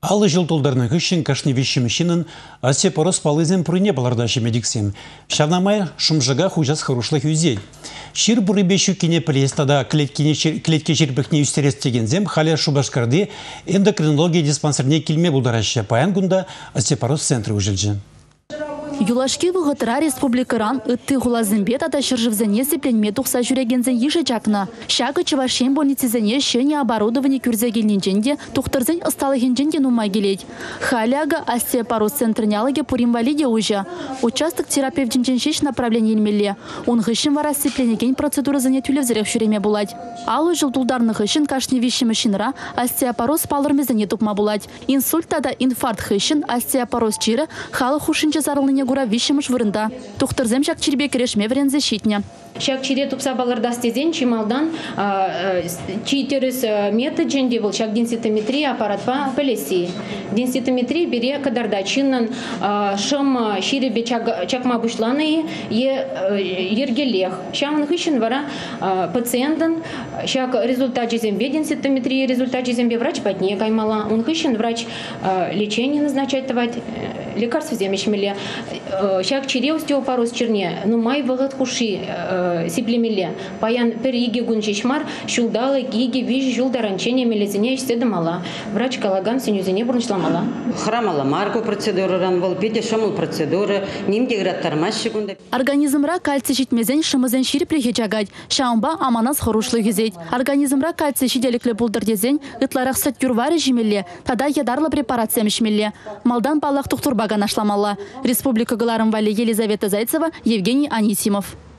Алы жыл толдарының үшін кашны вещемешінін осепорос палызен пұрыне балардашы медиксем. Шавнамай шумжыға хужас хорошлық үзей. Шир бұры бешу кене плестада клетке жербіхне үстерес тегензем халя шубашкарды эндокринология диспансерне келме бұлдарашы паян күнда осепорос центры үжілжі. Юлашки вғытыра республикаран үтті ғулазымбет ада шыржывзіне сепленме тұқса жүрегензен еші жақна. Шағы чывашен больницизіне шыне оборудование күрзегелінженде тұқтырзен ысталығынженде нумай келет. Халяга остеопороз центрнялыге пуримвалиде уже. Участок терапевтінжен шеш направление елмелі. Он ғышын вара сепленеген процедурызыне түлевзірек жүреме булать. Алы жылдулдарны ғышын кашны виші машинра остеопороз палырмезіне тұпма булать. Инсультада инфаркт ғышын остеопороз чиры халы хушынчы зарылыне гура вишіміш вырында. Тухтырзем жак чирбе керешме врензе щитня. Шак чире тупса балырда стезен чималдан читеріс метод женде был шак денситометрия аппаратпа пелеси. Денситометрия бере кадарда чиннан шым ширебе чакма бушланы ергелех. Шамын хыщен вара пациентын шак результат жезембе денситометрия результат жезембе врач патне каймала. Он хыщен врач лечение назначать давать лекарства земешмеле. Шак чире остеопороз черне. Ну май выгод куши сиплемеле. Паян пер иге гунчишмар шулдалы иге виж жулдаранчение мелезине истеды мала. Врач калаган сенюзине бурнышламала. Храмала марку процедуран бол педе шамул процедуры нимде граттармаш шигунда. Организмра кальций житмезен шымызен шириплеге жагать. Шаумба аманас хорушлы гизет. Организмра кальций шиделикле булдырдезен ытларах сат юрвары жимелле. Тада ядарлы препарация мишмелле. Малдан балах тухтурбаган ашламала. Республика Галарым Вали Елизавета Зайцева, Евгений Анисимов.